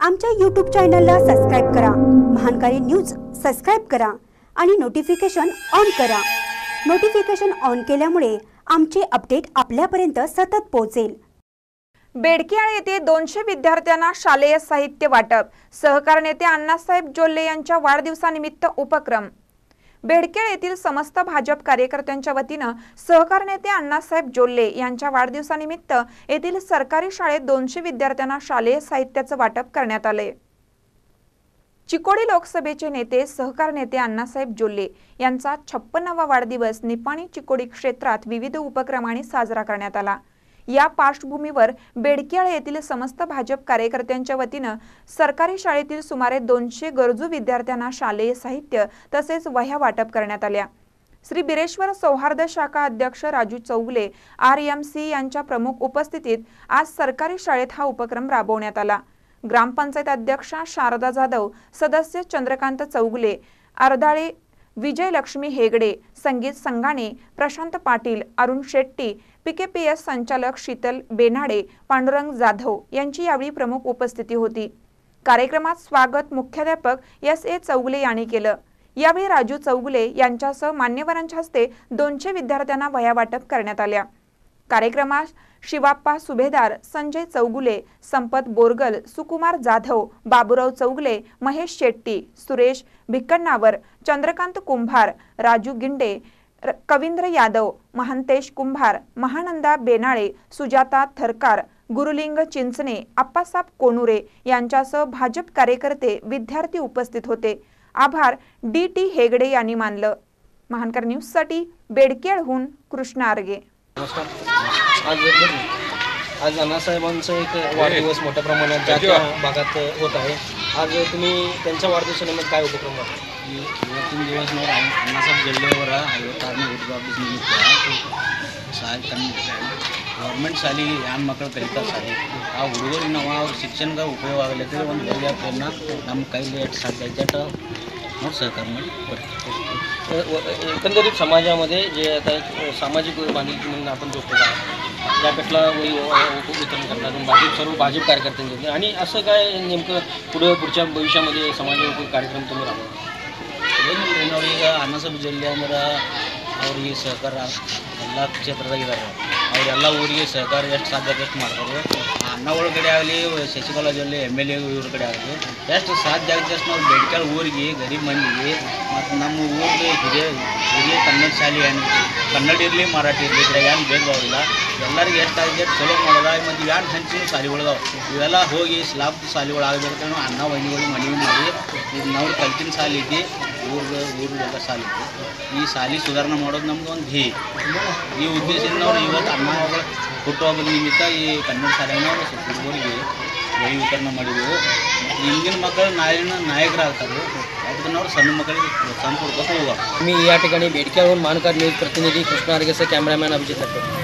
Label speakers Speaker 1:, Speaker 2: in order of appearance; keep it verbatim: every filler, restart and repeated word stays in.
Speaker 1: आमच्या यूट्यूब चॅनलला सबस्क्राइब करा, महानकारी न्यूज सबस्क्राइब करा आणि नोटिफिकेशन ऑन करा। नोटिफिकेशन ऑन केल्यामुळे आमचे अपडेट आपल्यापर्यंत सतत पोहोचेल।
Speaker 2: बेडकियाळ येथे दोनशे विद्यार्थ्यांना शालेय साहित्य वाटप। सहकार नेते अण्णासाहेब जोल्ले यांच्या वाढदिवसानिमित्त उपक्रम। बेडकियाळ येथील समस्त भाजप कार्यकर्त्यांच्या वतीने सहकार नेते अण्णासाहेब जोल्ले यांच्या वाढदिवसानिमित्त येथील सरकारी शाळेत दोनशे विद्यार्थ्यांना शालेय साहित्याचे वाटप करण्यात आले। चिकोडी लोकसभेचे नेते सहकार नेते अण्णासाहेब जोल्ले यांचा छप्पन्नावा वाढदिवस निपाणी चिकोडी क्षेत्रात विविध उपक्रमांनी साजरा करण्यात आला। या पार्श्वभूमीवर बेडकियाळ येथील समस्त भाजप कार्यकर्त्यांच्या वतीने सरकारी शाळेतील सुमारे दोनशे गरजू विद्यार्थ्यांना शालेय साहित्य तसेच वह्या वाटप करण्यात आल्या। श्री बिरेश्वर सौहार्द शाखा अध्यक्ष Raju Chougule R M C यांच्या प्रमुख उपस्थितीत आज सरकारी शाळेत हा उपक्रम राबवण्यात आला। ग्रामपंचायत अध्यक्षा शारदा जाधव, सदस्य चंद्रकांत चौगुले, अर्धाळे विजयलक्ष्मी हेगडे, संगीत संघाणे, प्रशांत पाटील, अरुण शेट्टी, पीकेपीएस संचालक शीतल बेनाडे, पांडुरंग जाधव यांची यावेळी प्रमुख उपस्थिती होती। कार्यक्रमात स्वागत मुख्याध्यापक एस ए चौगुले यांनी केलं। यावेळी राजू चौगुले यांच्यासह मान्यवरांच्या हस्ते दोनशे विद्यार्थ्यांना वह्या वाटप करण्यात आल्या। कार्यक्रमात शिवाप्पा सुभेदार, संजय चौगुले, संपत बोरगल, सुकुमार जाधव, बाबूराव चौगुले, महेश शेट्टी, सुरेश भिक्कण्णावर, चंद्रकांत कुंभार, राजू गिंडे, कविंद्र यादव, महांतेश कुंभार, महानंदा बेनाळे, सुजाता थरकार, गुरुलिंग चिंचणे, अप्पासाहेब कोनुरे यांच्यासह भाजप कार्यकर्ते विद्यार्थी उपस्थित होते। आभार डी टी हेगडे यांनी मानलं। महानकर न्यूज साठी बेडकियाळहून कृष्णा आर्गे।
Speaker 3: नमस्कार। आज आज अण्णासाहेबांचा एक वाढदिवस मोठ्या प्रमाणात ज्या त्या भागात होत आहे। आज तुम्ही त्यांच्या वाढदिवसानिमित्त काय उपक्रम करता?
Speaker 4: ಇವತ್ತಿನ ದಿವಸ ನೋಡಿ ಅಣ್ಣಾಸಾಹೇಬ್ ಜೊಲ್ಲೆಯವರ ಐವತ್ತಾರನೇ ಹುಟ್ಟುಹಬ್ಬದ ನಿಮಿತ್ತ ಶಾಲೆ ಗೌರ್ಮೆಂಟ್ ಶಾಲೆಗೆ ಯಾನ್ ಮಕ್ಕಳು ಕಲಿತಾರೆ ಶಾಲೆ ಆ ಹುಡುಗರಿಗೆ ನಾವು ಅವ್ರ ಶಿಕ್ಷಣಕ್ಕೆ ಉಪಯೋಗ ಆಗಲಿಕ್ಕೆ ಒಂದು ವಿದ್ಯಾರ್ಥಿಯನ್ನು ನಮ್ಮ ಕೈಲಿ ಎಷ್ಟು ಸಾಧ್ಯ ಐತೆ ಅಷ್ಟು ನೋಡಿ सहकार ಮಾಡಿ
Speaker 3: एकंदरीत समाजामध्ये जे आता सामाजिक बांधिलकी म्हणून आपण जोडतो यापेक्षा वितरण करणार भाजप सर्व भाजप कार्यकर्त्यांचे आणि असं काय नेमकं पुढे पुढच्या भविष्यामध्ये समाजावर कार्यक्रम तुम्ही राबवता?
Speaker 4: ಏನಿಲ್ಲ ನೋಡಿ, ಈಗ ಅಣ್ಣಾಸಾಹೇಬ್ ಜೊಲ್ಲೆ ಅಂದ್ರೆ ಅವ್ರಿಗೆ ಸಹಕಾರ ಎಲ್ಲ ಕ್ಷೇತ್ರದಾಗ ಇದ್ದಾರೆ। ಅವರೆಲ್ಲ ಊರಿಗೆ ಸಹಕಾರ ಎಷ್ಟು ಸಾಧ್ಯ ಎಷ್ಟು ಮಾಡ್ತಾರೆ। ಅಣ್ಣ ಒಳಗಡೆ ಆಗಲಿ, Shashikala Jolle M L A ಇವ್ರ ಕಡೆ ಆಗಲಿ ಎಷ್ಟು ಸಾಧ್ಯ ಆಗುತ್ತೆ ಅಷ್ಟು ನಾವು ಬೆಡ್ಕಾಳ ಊರಿಗೆ ಗರೀಬ್ ಮಂದಿಗೆ ಮತ್ತು ನಮ್ಮ ಊರಿಗೆ ಹಿರಿಯ ಹಿರಿಯ ಕನ್ನಡ ಶಾಲೆ ಏನು ಕನ್ನಡ ಇರಲಿ ಮರಾಠಿ ಇರಲಿ ಇದ್ರಾಗ ಏನು ಭೇದ ಭಾವ ಇಲ್ಲ, ಎಲ್ಲರಿಗೆ ಎಷ್ಟು ಆಗಿದೆ ಎಷ್ಟು ಚಲೋ ಮಾಡೋದ। ಮತ್ತು ಏನು ಹಂಚಿನ ಶಾಲೆಗಳದಾವ ಇವೆಲ್ಲ ಹೋಗಿ ಸ್ಲಾಬ್ ಶಾಲೆಗಳು ಆಗಬೇಕು ನಾವು ಅಣ್ಣ ವೈನಿಗಳಿಗೆ ಮನವಿ ಮಾಡಿ ಇದು ನಾವು ಕಲ್ತಿನ ಶಾಲೆ ಐತಿ ಊರಿಗೆ ಊರಿಗೆಲ್ಲ ಶಾಲೆ ಐತಿ, ಈ ಶಾಲೆ ಸುಧಾರಣೆ ಮಾಡೋದು ನಮ್ದು ಒಂದು ಧ್ಯೇಯ। ಈ ಉದ್ದೇಶದಿಂದ ನಾವು ಇವತ್ತು ಅಣ್ಣ ಮಗಳ ಹುಟ್ಟುಹಬ್ಬದ ನಿಮಿತ್ತ ಈ ಕನ್ನಡ ಶಾಲೆಯನ್ನು ನಾವು ಹುಡುಗರಿಗೆ ವಹಿ ವಿತರಣೆ ಮಾಡಿದೆವು। ಇಂದಿನ ಮಕ್ಕಳು ನಾಳಿನ नायकरागतात, ಅದಕ್ಕೆ ನಾವು ಸಣ್ಣ मಕ್ಕಳಿಗೆ प्रोत्साहन ಕೊಡ್ಬೇಕು ಹೋಗ।
Speaker 3: मी या ठिकाणी बेडकियाळहून महानकर न्यूज प्रतिनिधी कृष्णा आर्गेसह कॅमेरामॅन अभिजित ठाकरे।